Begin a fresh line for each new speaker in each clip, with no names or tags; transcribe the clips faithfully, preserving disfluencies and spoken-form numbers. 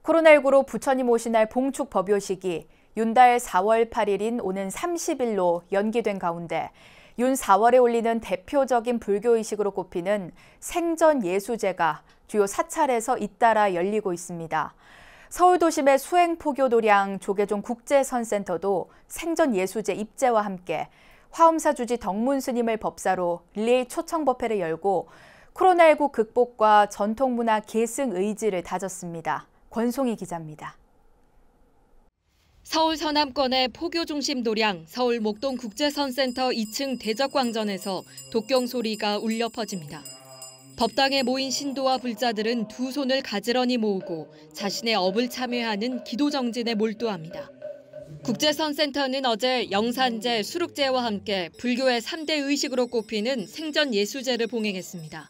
코로나십구로 부처님 오신 날 봉축 법요식이 윤달 사월 팔일인 오는 삼십일로 연기된 가운데 윤 사월에 올리는 대표적인 불교의식으로 꼽히는 생전예수제가 주요 사찰에서 잇따라 열리고 있습니다. 서울 도심의 수행포교도량 조계종 국제선센터도 생전예수제 입제와 함께 화엄사 주지 덕문 스님을 법사로 릴레이 초청법회를 열고 코로나십구 극복과 전통문화 계승 의지를 다졌습니다. 권송희 기자입니다.
서울 서남권의 포교 중심 도량 서울 목동 국제선센터 이 층 대적광전에서 독경 소리가 울려 퍼집니다. 법당에 모인 신도와 불자들은 두 손을 가지런히 모으고 자신의 업을 참여하는 기도 정진에 몰두합니다. 국제선센터는 어제 영산제, 수룩제와 함께 불교의 삼 대 의식으로 꼽히는 생전예수제를 봉행했습니다.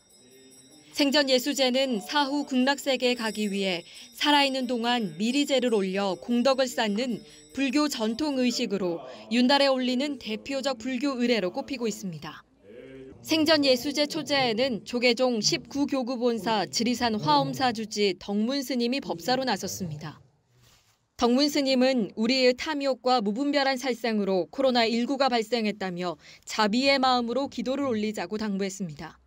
생전예수제는 사후 극락세계에 가기 위해 살아있는 동안 미리제를 올려 공덕을 쌓는 불교 전통 의식으로 윤달에 올리는 대표적 불교 의례로 꼽히고 있습니다. 생전예수제 초제에는 조계종 십구 교구 본사 지리산 화엄사 주지 덕문 스님이 법사로 나섰습니다. 덕문 스님은 우리의 탐욕과 무분별한 살생으로 코로나십구가 발생했다며 자비의 마음으로 기도를 올리자고 당부했습니다.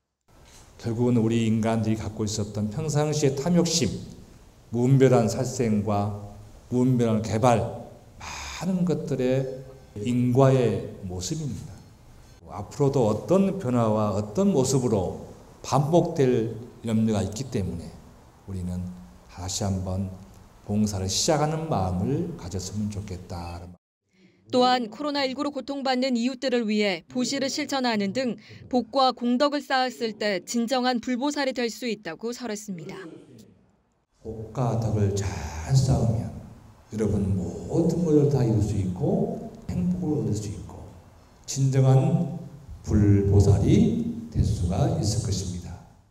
결국은 우리 인간들이 갖고 있었던 평상시의 탐욕심, 무분별한 살생과 무분별한 개발, 많은 것들의 인과의 모습입니다. 앞으로도 어떤 변화와 어떤 모습으로 반복될 염려가 있기 때문에 우리는 다시 한번 봉사를 시작하는 마음을 가졌으면 좋겠다.
또한 코로나십구로 고통받는 이웃들을 위해 보시를 실천하는 등 복과 공덕을 쌓았을 때 진정한 불보살이 될 수 있다고 설했습니다.
복과 덕을 잘 쌓으면 여러분 모든 것을 다 이룰 수 있고 행복을 얻을 수 있고 진정한 불보살이 될 수가 있을 것입니다.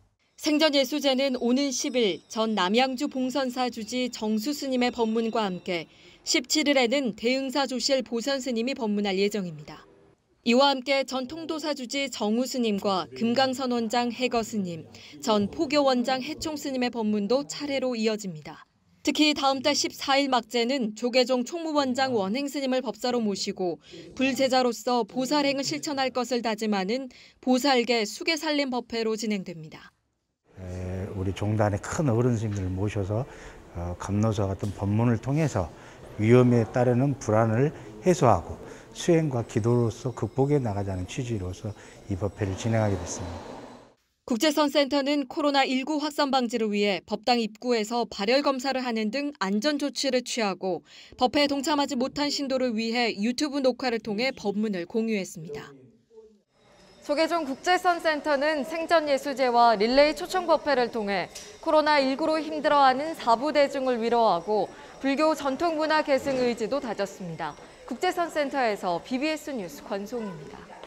생전예수제는 오는 십일 전 남양주 봉선사 주지 정수 스님의 법문과 함께 십칠일에는 대흥사 조실 보선 스님이 법문할 예정입니다. 이와 함께 전 통도사 주지 정우 스님과 금강선 원장 해거 스님, 전 포교 원장 해총 스님의 법문도 차례로 이어집니다. 특히 다음 달 십사일 막제는 조계종 총무원장 원행 스님을 법사로 모시고 불제자로서 보살행을 실천할 것을 다짐하는 보살계 수계살림 법회로 진행됩니다.
우리 종단의 큰 어른 스님들을 모셔서 감로사 같은 법문을 통해서 위험에 따르는 불안을 해소하고 수행과 기도로서 극복해 나가자는 취지로서 이 법회를 진행하게 됐습니다.
국제선센터는 코로나십구 확산 방지를 위해 법당 입구에서 발열 검사를 하는 등 안전 조치를 취하고 법회에 동참하지 못한 신도를 위해 유튜브 녹화를 통해 법문을 공유했습니다.
조계종 국제선센터는 생전예수제와 릴레이 초청법회를 통해 코로나십구로 힘들어하는 사부대중을 위로하고 불교 전통문화 계승 의지도 다졌습니다. 국제선센터에서 비비에스 뉴스 권송입니다.